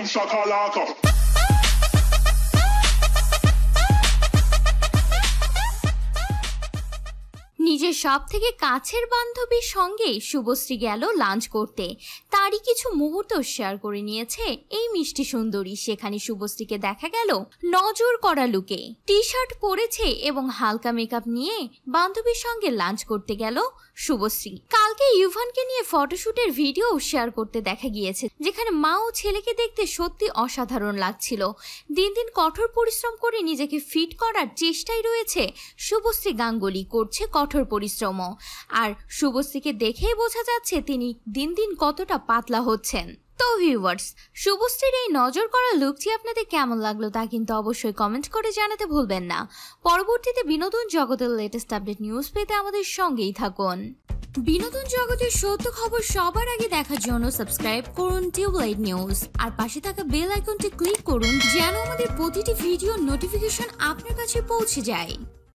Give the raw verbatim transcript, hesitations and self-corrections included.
boom shakalaka. নিজের সব থেকে কাছের বান্ধবীর সঙ্গে শুভশ্রী গেল লাঞ্চ করতে। তারই কিছু মুহূর্ত শেয়ার করে নিয়েছে এই মিষ্টি সুন্দরী। সেখানে শুভশ্রীকে দেখা গেল নজর করা লুকে। টি শার্ট পরেছে এবং হালকা মেকআপ নিয়ে বান্ধবীর সঙ্গে লাঞ্চ করতে গেল শুভশ্রী। কালকে ইউভানকে নিয়ে ফটোশুটের ভিডিও শেয়ার করতে দেখা গিয়েছে, যেখানে মা ও ছেলেকে দেখতে সত্যি অসাধারণ লাগছিল। দিন দিন কঠোর পরিশ্রম করে নিজেকে ফিট করার চেষ্টায় রয়েছে শুভশ্রী গাঙ্গুলি, করছে কঠোর পরিশ্রম। আর শুভশ্রীকে দেখেই বোঝা যাচ্ছে তিনি দিন দিন কতটা পাতলা হচ্ছেন। তো ভিউয়ার্স, শুভশ্রীর এই নজর করা লুকটি আপনাদের কেমন লাগলো তা কিন্তু অবশ্যই কমেন্ট করে জানাতে ভুলবেন না। পরবর্তীতে বিনোদন জগতের লেটেস্ট আপডেট নিউজ পেতে আমাদের সঙ্গেই থাকুন। বিনোদন জগতের সত্য খবর সবার আগে দেখার জন্য সাবস্ক্রাইব করুন টিউবলাইট নিউজ, আর পাশে থাকা বেল আইকনটি ক্লিক করুন যেন আমাদের প্রতিটি ভিডিও নোটিফিকেশন আপনার কাছে পৌঁছে যায়।